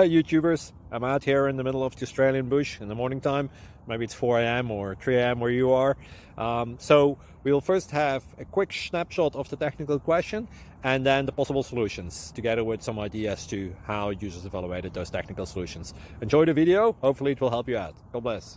YouTubers. I'm out here in the middle of the Australian bush in the morning time. Maybe it's 4 a.m. or 3 a.m. where you are. So we'll first have a quick snapshot of the technical question and then the possible solutions, together with some ideas to how users evaluated those technical solutions. Enjoy the video. Hopefully it will help you out. God bless.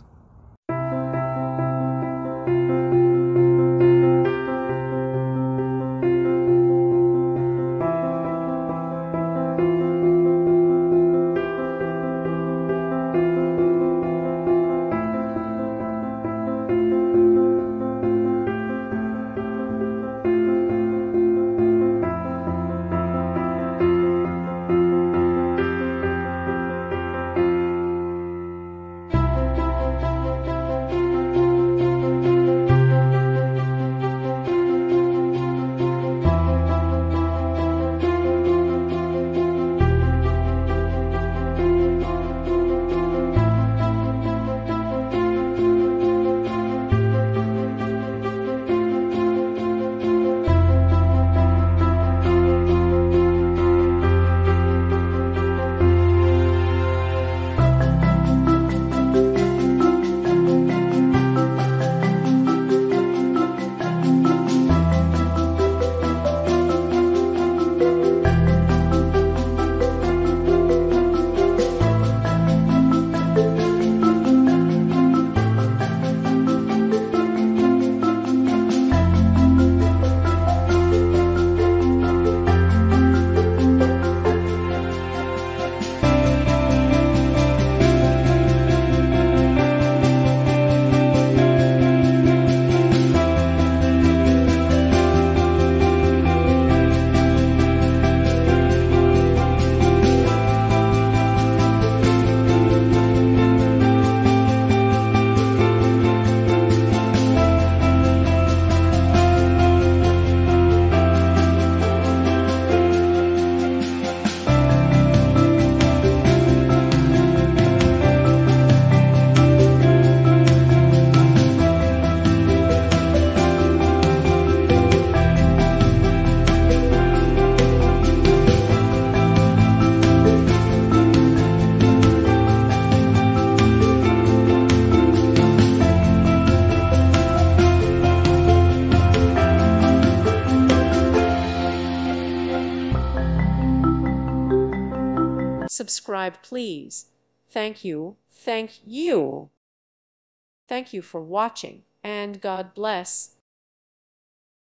Subscribe, please. Thank you. Thank you. Thank you for watching, and God bless.